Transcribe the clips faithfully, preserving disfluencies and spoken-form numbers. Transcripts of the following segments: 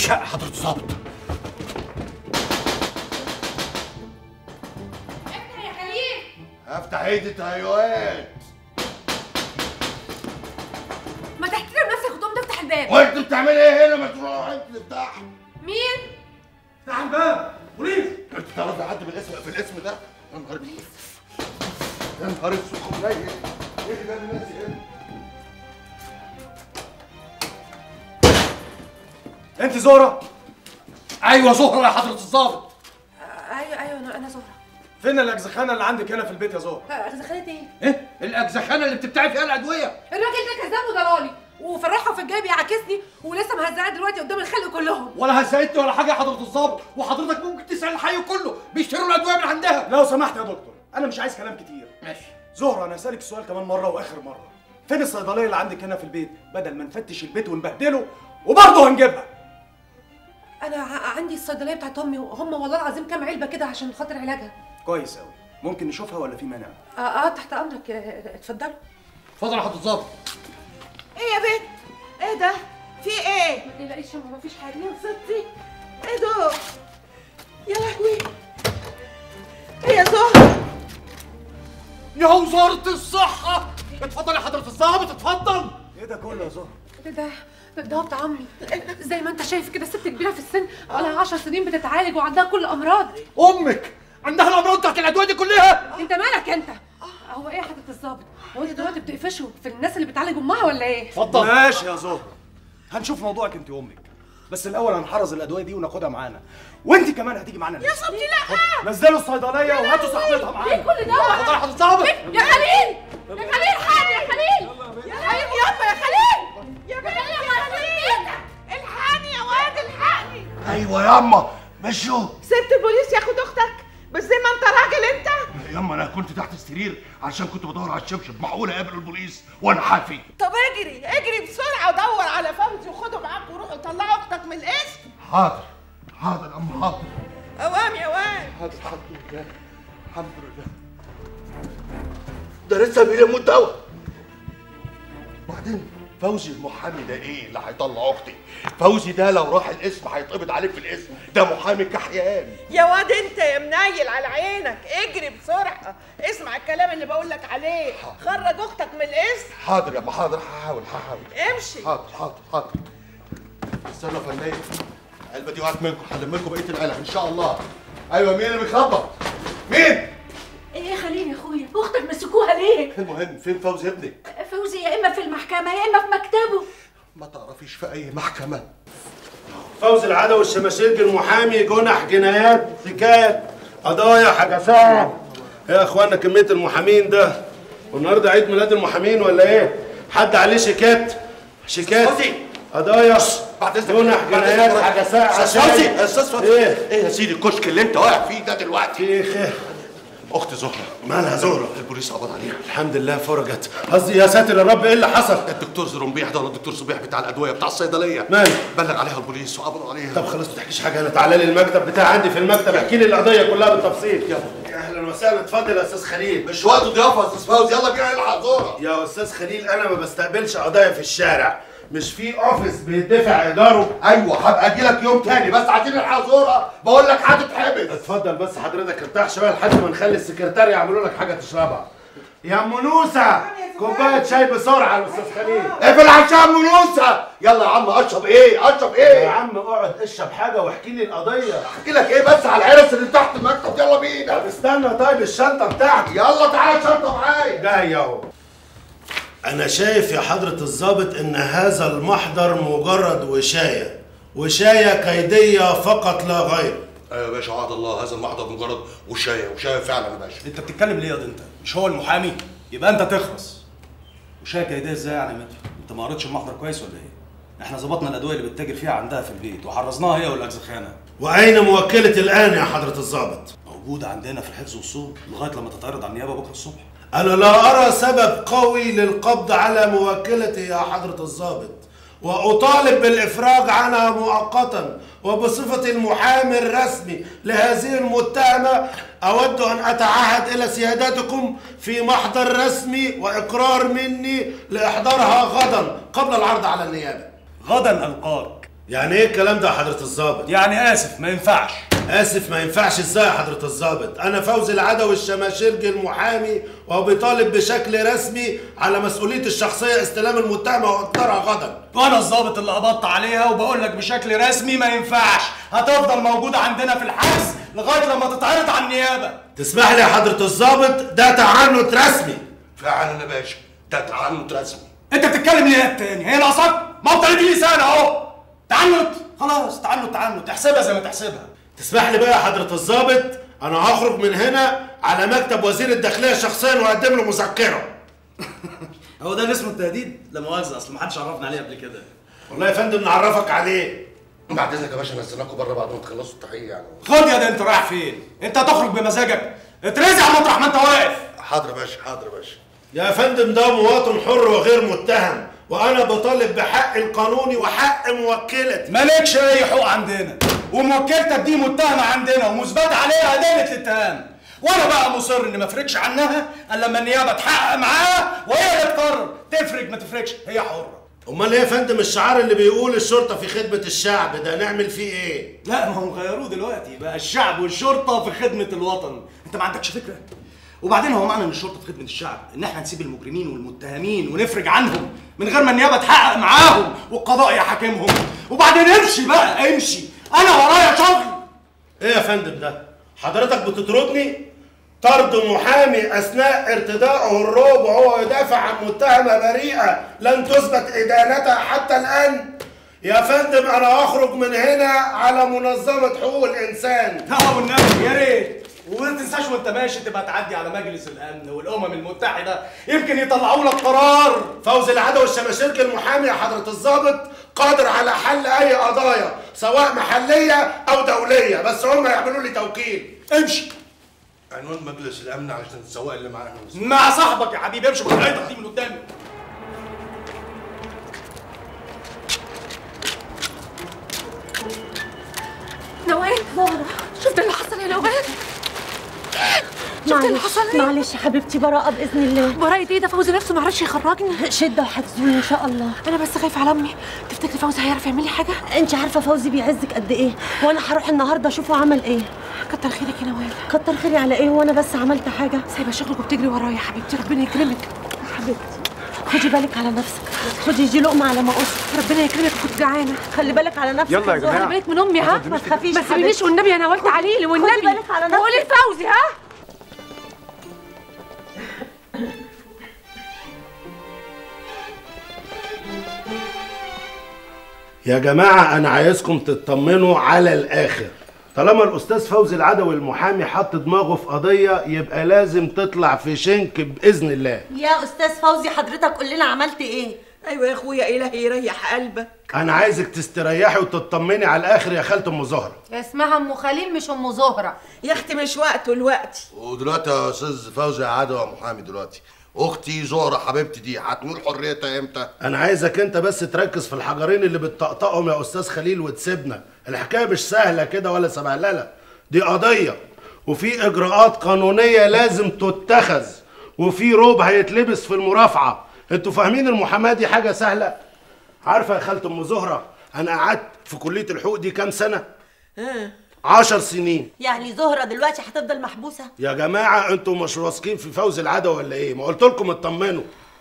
الشقه يا حضره الظابط. افتح يا خليل. افتح ايدي تهيؤات. ما تحترم نفسك وتقوم تفتح الباب. وانت بتعملي ايه هنا؟ ما تروح انت تفتح. مين؟ افتح الباب. بوليس. انت تعرفي حد بالاسم في الاسم ده؟ يا نهار يا نهار اسود. ايه ايه ده الناس ايه؟ انت زهره؟ ايوه زهره يا حضره الظابط. ايوه ايوه انا انا زهره. فين الاجزخانه اللي عندك هنا في البيت يا زهره؟ اجزخانه ايه؟ ايه؟ الاجزخانه اللي بتبتاعي فيها الادويه. الراجل ده كذاب وضلالي وفي الراحه وفي الجاي بيعاكسني ولسه مهزقه دلوقتي قدام الخلق كلهم. ولا هزقتني ولا حاجه يا حضره الظابط، وحضرتك ممكن تسال الحي كله بيشتروا الادويه من عندها. لو سمحت يا دكتور انا مش عايز كلام كتير. ماشي زهره، انا هسالك السؤال كمان مره واخر مره، فين الصيدليه اللي عندك هنا في البيت بدل ما نفتش البيت ونبهدله وبرضه هنجيبها؟ انا ع- عندي الصيدليه بتاعت امي وهم والله العظيم كام علبه كده عشان خاطر علاجها. كويس قوي، ممكن نشوفها ولا في مانع؟ اه, آه تحت امرك. آه، اتفضلوا. اتفضل يا حضره الظابط. ايه يا بنت؟ ايه ده؟ في ايه؟ ما تقلقيش يا ماما مفيش حاجه. يا ستي ايه دول؟ يا لهوي ايه يا زهر؟ يا وزاره الصحه. اتفضل يا حضره الظابط اتفضل. ايه ده كله يا زهره؟ ده ده ده ده بتاع عمي. زي ما انت شايف كده ست كبيره في السن بقالها عشر سنين بتتعالج وعندها كل الامراض. امك عندها الامراض بتاعت الادويه دي كلها؟ انت مالك انت؟ هو ايه يا حضره الظابط؟ هو انت دلوقتي بتقفشوا في الناس اللي بتعالج امها ولا ايه؟ اتفضل. ماشي يا زهره، هنشوف موضوعك انت وامك، بس الاول هنحرز الادويه دي وناخدها معانا، وانت كمان هتيجي معانا. يا صبتي لا. نزلوا الصيدليه وهاتوا صاحبتها معانا. ايه كل ده؟ اتفضل يا حضره الظابط. يا خليل يا خليل حاجه يا خليل يا خليل يابا يا خليل يا بنت يا خليل الحقني يا واد الحقني. ايوه ياما مشوا. سبت البوليس ياخد اختك بس زي ما انت راجل انت. ياما انا كنت تحت السرير عشان كنت بدور على الشبشب، معقول اقابل البوليس وانا حافي؟ طب اجري اجري بسرعه ودور على فوزي وخده معاك وروحوا طلعوا اختك من القسم. حاضر حاضر يا ام حاضر. اوام يا واد. حاضر الحمد لله الحمد لله. ده لسه بيلموا الدواء. بعدين فوزي المحامي ده ايه اللي هيطلع اختي؟ فوزي ده لو راح القسم هيتقبض عليك في القسم، ده محامي كحيان. يا واد انت يا منيل على عينك اجري بسرعه اسمع الكلام اللي بقول لك عليه. خرج اختك من القسم. حاضر يا ابو حاضر هحاول هحاول. امشي. حاضر حاضر حاضر. استنى يا فنان، العلبه دي وقعت منكم، هلم لكم بقيه العلب ان شاء الله. ايوه مين اللي بيخبط؟ مين؟ ايه يا خليل يا اخويا، اختك مسكوها ليه؟ المهم فين فوزي ابنك؟ فوزي يا اما في المحكمه يا اما في مكتبه. ما تعرفيش في اي محكمه. فوزي العدوي الشماشيرجي المحامي، جنح جنايات حكايات قضايا حجزات. يا اخوانا كميه المحامين ده، والنهارده عيد ميلاد المحامين ولا ايه؟ حد عليه شيكات شيكات قضايا بعد اذنك جنح جنايات حجزات. استاذ فوزي استاذ فوزي ايه ايه يا سيدي الكشك اللي انت واقع فيه ده دلوقتي؟ ايه خير؟ اختي زهره. مالها زهره؟ البوليس قبض عليها. الحمد لله فرجت. قصدي يا ساتر يا رب ايه اللي حصل؟ الدكتور زرمبيح ده ولا الدكتور صبيح بتاع الادويه بتاع الصيدليه ماله؟ بلغ عليها البوليس وقبضوا عليها. طب خلاص ما تحكيش حاجه، انا تعالى لي المكتب بتاعي عندي في المكتب احكي لي القضيه كلها بالتفصيل. يلا اهلا وسهلا. اتفضل يا استاذ خليل. مش وقت ضيافه يا استاذ فوزي، يلا بينا نلحق زهره. يا استاذ خليل انا ما بستقبلش قضايا في الشارع، مش في اوفيس بيدفع ايجاره. ايوه هبقى اجي لك يوم تاني بس عايزين نلحق زهره، بقول لك هتتحبس. اتفضل بس حضرتك ارتاح شويه لحد ما نخلي السكرتاري يعملوا لك حاجه تشربها. يا ام نوسه كوبايه شاي بسرعه يا استاذ خليل. اقفل عشان ام نوسه. يلا يا عم اشرب ايه؟ اشرب ايه؟ يا عم اقعد اشرب حاجه واحكي لي القضيه. احكي لك ايه بس على العرس اللي تحت المكتب؟ يلا بينا. طب استنى طيب الشنطه بتاعتي. يلا تعالى الشنطه معايا. جاي اهو. أنا شايف يا حضرة الضابط إن هذا المحضر مجرد وشاية، وشاية كيدية فقط لا غير. ايوه يا باشا وعد الله هذا المحضر مجرد وشايه، وشايه فعلا يا باشا. انت بتتكلم ليه يا انت؟ مش هو المحامي؟ يبقى انت تخلص. وشاية كيديه ازاي يعني يا متر؟ انت ما قريتش المحضر كويس ولا ايه؟ احنا ظبطنا الادويه اللي بتتاجر فيها عندها في البيت وحرزناها هي والاجزخانه. وأين موكلة الآن يا حضرة الضابط؟ موجوده عندنا في الحفظ والصون لغايه لما تتعرض على النيابه بكره الصبح. أنا لا أرى سبب قوي للقبض على موكلتي يا حضرة الضابط، وأطالب بالإفراج عنها مؤقتا، وبصفتي المحامي الرسمي لهذه المتهمة أود أن أتعهد إلى سيادتكم في محضر رسمي وإقرار مني لإحضارها غدا قبل العرض على النيابة. غدا ألقاك يعني ايه الكلام ده يا حضرة الضابط؟ يعني اسف ما ينفعش. اسف ما ينفعش ازاي يا حضرة الضابط؟ انا فوزي العدوي الشماشرجي المحامي وبيطالب بشكل رسمي على مسؤوليتي الشخصية استلام المتهمة واقدارها غدا. وانا الضابط اللي قبضت عليها وبقول لك بشكل رسمي ما ينفعش، هتفضل موجودة عندنا في الحبس لغاية لما تتعرض على النيابة. تسمح لي يا حضرة الضابط، ده تعنت رسمي. فعلا يا باشا ده تعنت رسمي. انت بتتكلم ليه تاني؟ هي ناقصك؟ ما هو تلاتين لسان اهو. تعنت خلاص، تعنت تعنت احسبها زي ما تحسبها. تسمح لي بقى يا حضرة الضابط، انا هخرج من هنا على مكتب وزير الداخلية شخصيا واقدم له مذكرة. هو ده اللي اسمه التهديد؟ لا مؤاخذة، اصل ما حدش عرفنا عليه قبل كده. والله يا فندم نعرفك عليه. بعد اذنك يا باشا نزلناكم بره بعد ما تخلصوا التحقيق يعني. خد يا ده، انت رايح فين؟ انت هتخرج بمزاجك، اترزع مطرح ما انت واقف. حاضر يا باشا، حاضر يا باشا. يا فندم ده مواطن حر وغير متهم، وانا بطالب بحق القانوني وحق موكلتي. مالكش اي حقوق عندنا، وموكلتك دي متهمه عندنا ومثبت عليها ادله الاتهام، وانا بقى مصر اني ما افرجش عنها الا لما النيابه تحقق معاها وهي اللي تقرر تفرج ما تفرجش، هي حره. امال ايه يا فندم الشعار اللي بيقول الشرطه في خدمه الشعب ده نعمل فيه ايه؟ لا ما هم غيروه دلوقتي بقى الشعب والشرطه في خدمه الوطن، انت ما عندكش فكره؟ وبعدين هو معنى ان الشرطه في خدمه الشعب ان احنا نسيب المجرمين والمتهمين ونفرج عنهم من غير ما النيابه تحقق معاهم والقضاء يحاكمهم، وبعدين امشي بقى امشي، انا ورايا شغل. ايه يا فندم ده؟ حضرتك بتطردني؟ طرد محامي اثناء ارتدائه الروب وهو يدافع عن متهمه بريئه لن تثبت ادانتها حتى الان؟ يا فندم انا هخرج من هنا على منظمه حقوق الانسان. اه والنبي يا ريت، وما تنساش وانت ماشي تبقى تعدي على مجلس الامن والامم المتحده يمكن يطلعوا لك قرار. فوزي العدوي الشماشرجي المحامي يا حضره الضابط قادر على حل اي قضايا سواء محليه او دوليه، بس هم يعملوا لي توكيل. امشي. عنوان مجلس الامن علشان السواق اللي معانا مع صاحبك يا حبيبي، امشي بالحيطه دي من قدامي. نوال زهرة شفت اللي حصل يا نوال؟ شفت اللي حصل ايه؟ معلش يا حبيبتي، براءة بإذن الله. براءة ايه؟ ده فوزي نفسه ما عرفش يخرجني. شدة وهتزولي إن شاء الله. أنا بس خايفة على أمي، تفتكري فوزي هيعرف يعمل لي حاجة؟ أنت عارفة فوزي بيعزك قد إيه، وأنا هروح النهاردة أشوفه عمل إيه. كتر خيرك يا نوال. كتر خيري على إيه وأنا بس عملت حاجة؟ سايبة شغلك وبتجري ورايا يا حبيبتي، ربنا يكرمك. حبيبتي خدي بالك على نفسك، خدي دي لقمة على ما أقص. ربنا يكرمك، كنت جعانة. خلي بالك على نفسك. يلا يا جماعة. خلي بالك من أمي ها؟ ما تخافيش ما تسيبنيش والنبي يا نوال، تعالي لي والنبي. خدي بالك على نفسك. وقولي لفوزي ها؟ يا جماعة أنا عايزكم تطمنوا على الآخر، طالما الأستاذ فوزي العدوي المحامي حط دماغه في قضية يبقى لازم تطلع في شنك بإذن الله. يا أستاذ فوزي حضرتك قول لنا عملت إيه؟ ايوه يا اخويا، إلهي يريح قلبك. أنا عايزك تستريحي وتطمني على الآخر يا خالة أم زهرة. اسمها ام خليل مش ام زهره يا اختي مش وقته الوقت. ودلوقتي يا استاذ فوزي عدوي محامي، دلوقتي اختي زهره حبيبتي دي هتنول حريتها امتى؟ أنا عايزك أنت بس تركز في الحجرين اللي بتطقطقهم يا أستاذ خليل وتسيبنا، الحكاية مش سهلة كده ولا سبهللة، دي قضية وفي إجراءات قانونية لازم تتخذ وفي روب هيتلبس في المرافعة، أنتوا فاهمين المحاماة دي حاجة سهلة؟ عارفة يا خالة أم زهرة أنا قعدت في كلية الحقوق دي كام سنة؟ ها عشر سنين. يعني زهرة دلوقتي هتفضل محبوسة؟ يا جماعة انتوا مش واثقين في فوزي العدوي ولا ايه؟ ما قلت لكم اطمنوا.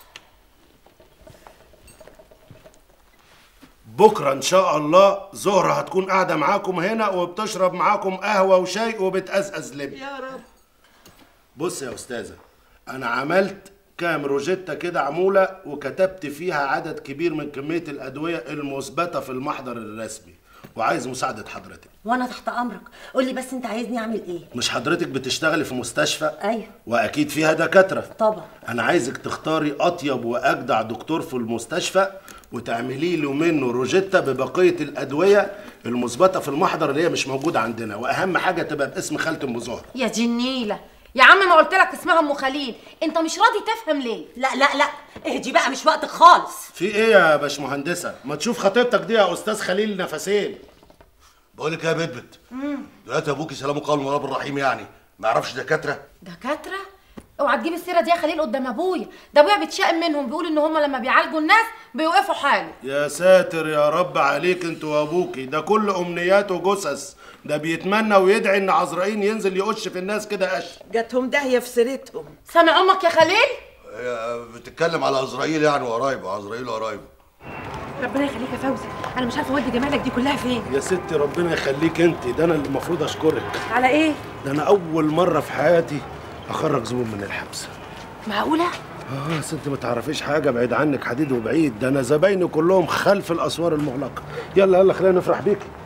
بكرة ان شاء الله زهرة هتكون قاعدة معاكم هنا وبتشرب معاكم قهوة وشاي وبتقزقز لب. يا رب. بص يا استاذة، انا عملت كام روجيتا كده عمولة وكتبت فيها عدد كبير من كمية الادوية المثبتة في المحضر الرسمي وعايز مساعدة حضرتك. وانا تحت امرك، قول لي بس انت عايزني اعمل ايه؟ مش حضرتك بتشتغلي في مستشفى؟ ايوه. واكيد فيها دكاترة. طبعا. انا عايزك تختاري اطيب واجدع دكتور في المستشفى وتعملي له منه روجيتا ببقية الادوية المثبتة في المحضر اللي هي مش موجودة عندنا، واهم حاجة تبقى باسم خالة ام زهرة. يا جنيله يا عم، ما قلت لك اسمها ام خليل، انت مش راضي تفهم ليه؟ لا لا لا اهدي بقى، مش وقتك خالص. في ايه يا باشمهندسة؟ ما تشوف خطيبتك دي يا استاذ خليل نفسين. بقول لك يا بتبت، دلوقتي ابوكي سلام قول من رب الرحيم، يعني ما يعرفش دكاتره؟ دكاتره؟ اوعى تجيب السيره دي يا خليل قدام ابويا، ده ابويا بيتشائم منهم، بيقول ان هم لما بيعالجوا الناس بيوقفوا حاله. يا ساتر يا رب عليك انت وابوكي، ده كل امنياته جثث، ده بيتمنى ويدعي ان عزرائيل ينزل يقش في الناس كده قش. جاتهم داهيه في سيرتهم. سامع امك يا خليل؟ هي بتتكلم على عزرائيل يعني وقرايبه، عزرائيل وقرايبه. ربنا يخليك يا فوزي، انا مش عارفه اودي جمالك دي كلها فين. يا ستي ربنا يخليك انت، ده انا اللي المفروض اشكرك. على ايه؟ ده انا اول مره في حياتي اخرج زبون من الحبس. معقوله؟ اه يا ستي ما تعرفيش حاجه، بعيد عنك حديد وبعيد، ده انا زبايني كلهم خلف الاسوار المغلقه. يلا يلا خلينا نفرح بيكي.